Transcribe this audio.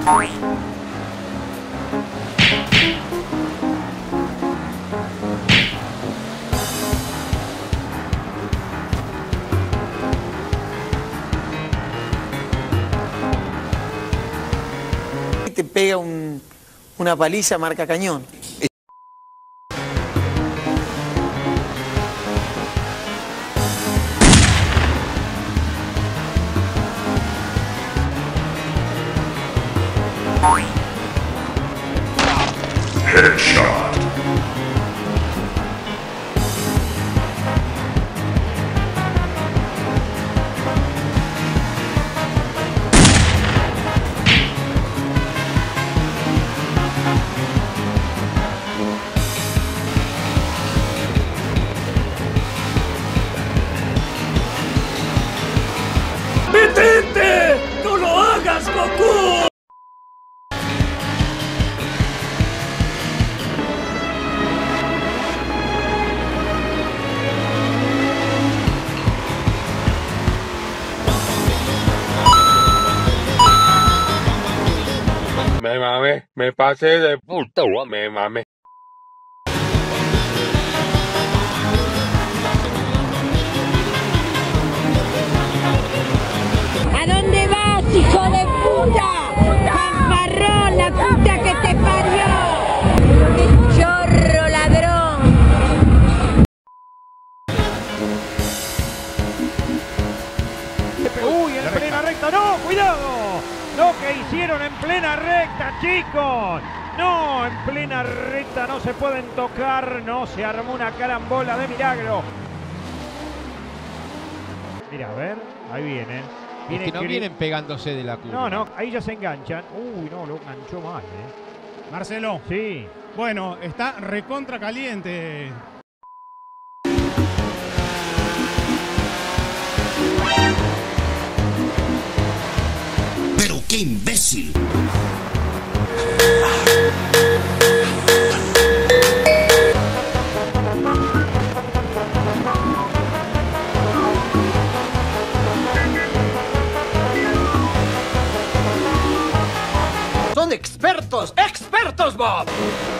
Te pega una paliza marca cañón. Headshot. ¡Detente! ¡No lo hagas, Goku! Me mamé, me pasé de puta, me mamé. ¿A dónde vas, hijo de puta? ¡Fanfarrón, la puta que te parió! ¡Chorro ladrón! Uy, en plena recta, no, cuidado. Lo que hicieron en plena recta, chicos. No, en plena recta no se pueden tocar, no se armó una carambola de milagro. Mira, a ver, ahí vienen. Es que no vienen pegándose de la curva. No, no, ahí ya se enganchan. Uy, no, lo enganchó mal, Marcelo. Sí. Bueno, está recontra caliente. ¡Pero qué imbécil! Son expertos, expertos, Bob.